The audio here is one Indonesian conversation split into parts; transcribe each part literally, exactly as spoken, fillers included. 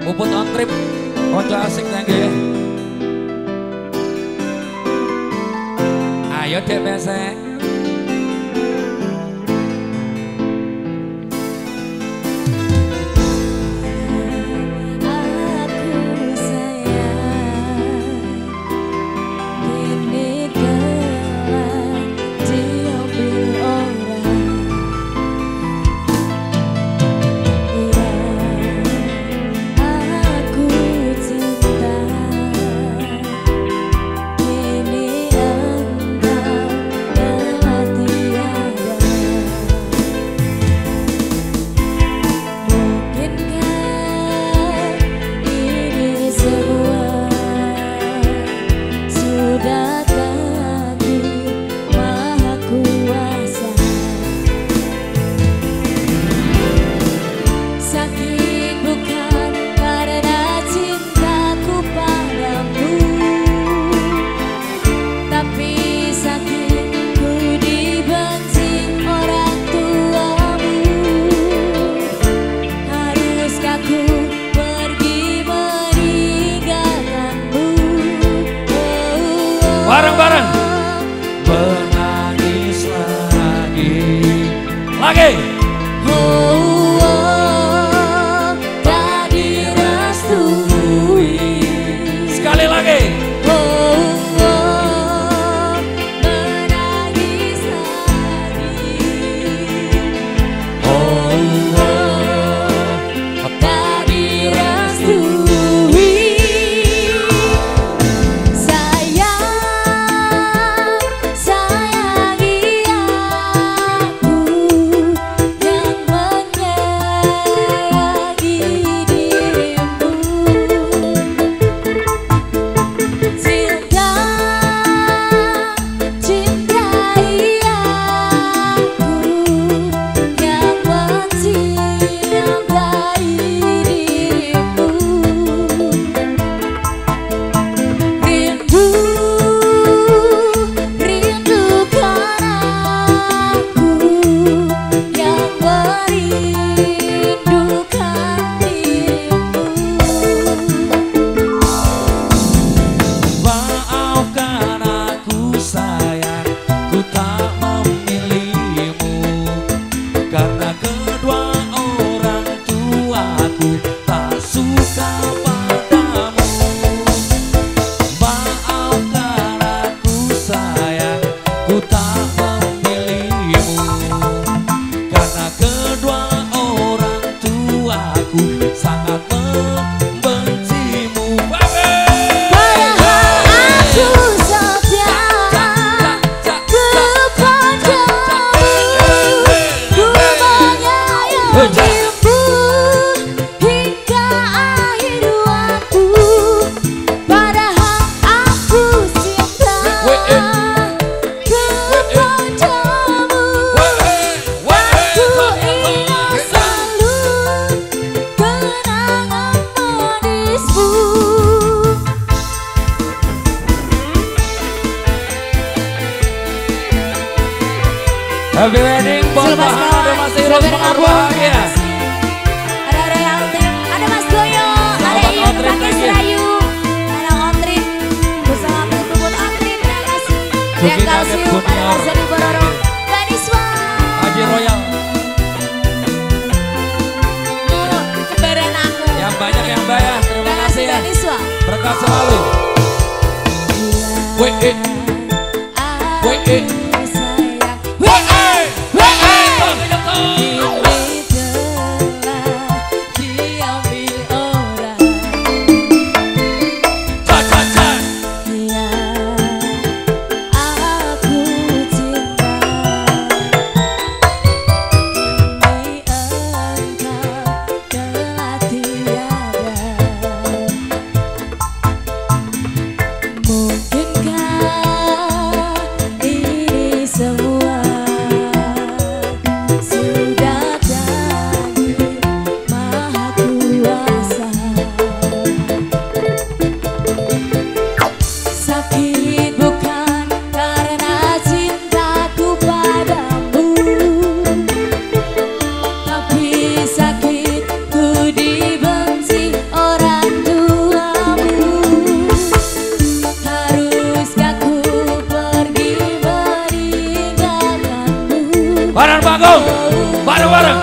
Puput on trip, konco asik nangge. Ayo dek besek. Bareng-bareng menangis lagi lagi oh, oh, tak direstui sekali lagi oh, oh, menangis lagi oh, oh, tak direstui. Happy wedding buat Ada Mas Irul semangat bahagia. Ada Royal Team, ada Mas Goyo, ada Ian Pakis Rayu, ada Ontrit bersama Puput Ontrit, terima kasih. Yang Kalsium, ada Mas Zani Bororo, Baniswa, Haji Royal. Keberen aku. Yang banyak yang bayar, terima kasih ya. Baniswa. Berkah selalu. Weh, eh. Weh, eh. Mungkinkah ini Bareng-bareng.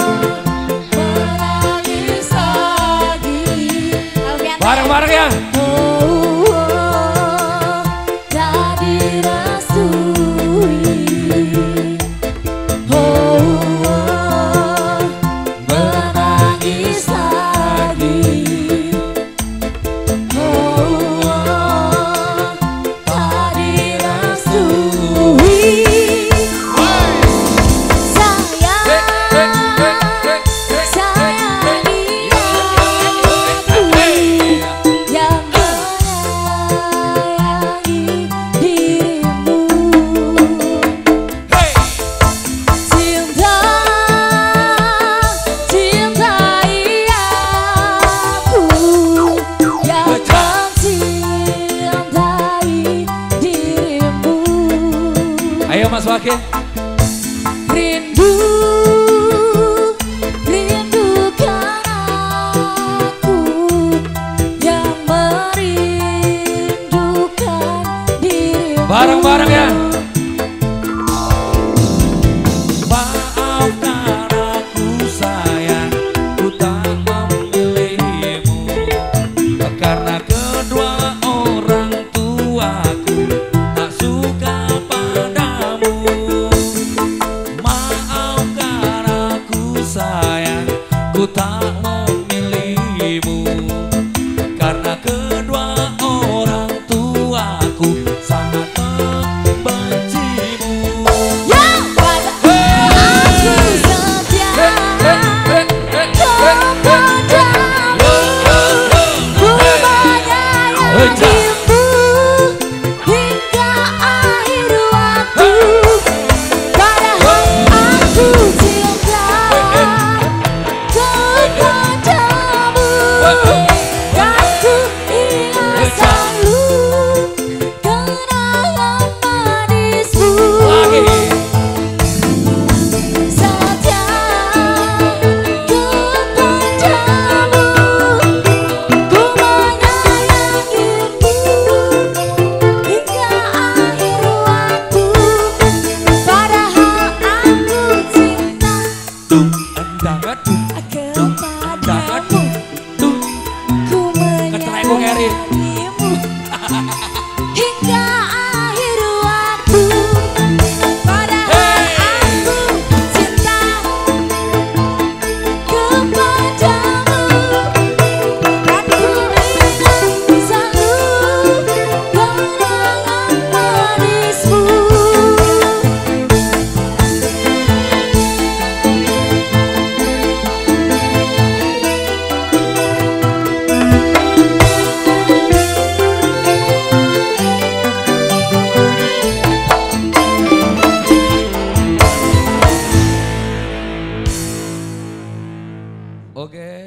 Menangis lagi. Bareng-bareng ya. Ayo Mas Waki. Rindu, rindukan aku yang merindukan dirimu. Bareng-bareng ya. Maafkan aku sayang, ku tak memilihmu karena kedua orang tuaku tak suka padamu. Maafkan aku sayang, ku tak memilihmu karena kedua orang tuaku sangat membencimu. Yang pada aku setia kepadamu, ku menyayangimu hingga akhir waktu. Padahal aku cinta kepadamu, kan ku ingat selalu kenangan manismu. Setia kepadamu, ku menyayangimu hingga akhir waktu. Padahal aku cinta kepadamu, ku menyayangimu hingga akhir waktu. Padahal aku cinta kepadamu, kan ku ingat selalu kenangan manismu. Oke.